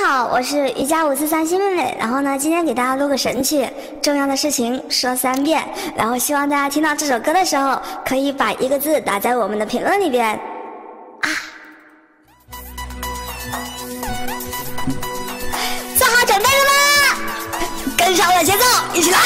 好，我是瑜伽543新妹妹。然后呢，今天给大家录个神曲，重要的事情说3遍。然后希望大家听到这首歌的时候，可以把1个字打在我们的评论里边。啊！做好准备了吗？跟上我节奏，一起来！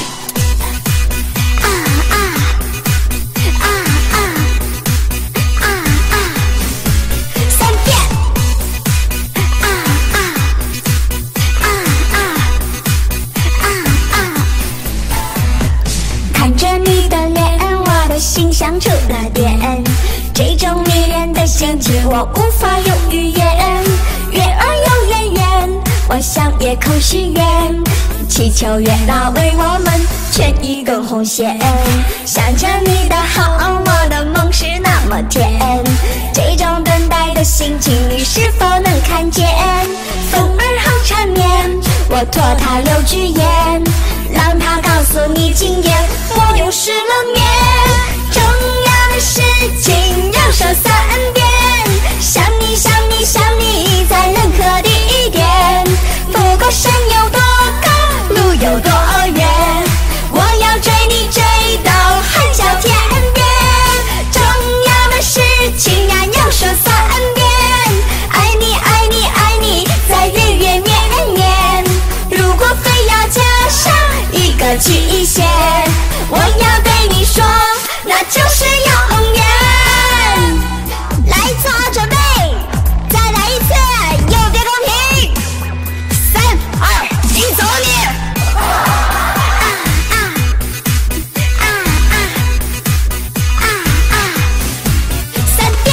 心像触了电，这种迷恋的心情我无法用语言。月儿有圆圆，我向夜空许愿，祈求月老为我们牵一根红线。想着你的好，我的梦是那么甜，这种等待的心情你是否能看见？风儿好缠绵，我托它留句言，让它告诉你今夜我又失了眠。重要的事情要说3遍，想你想你想你在任何地点，不过山有多高路有多远，我要追你追到海角天边。重要的事情呀要说3遍，爱你爱你爱你在月月年年，如果非要加上一个期限，我要对你说那就是永远。来，做好准备，再来一次，右边公屏，3、2、1，走你！3遍。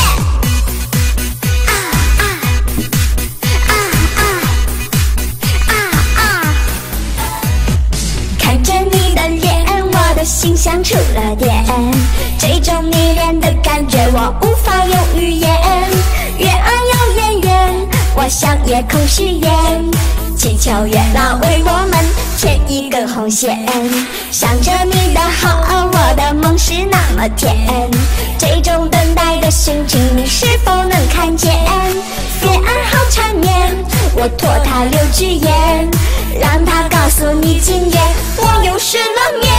看着你的脸，我的心像触了电，这种迷恋的感觉我无法用语言。月儿有圆圆，我向夜空许愿，祈求月老为我们牵一根红线。想着你的好，我的梦是那么甜，这种等待的心情你是否能看见？月儿好缠绵，我托它留句言，让它告诉你今夜我又失了眠。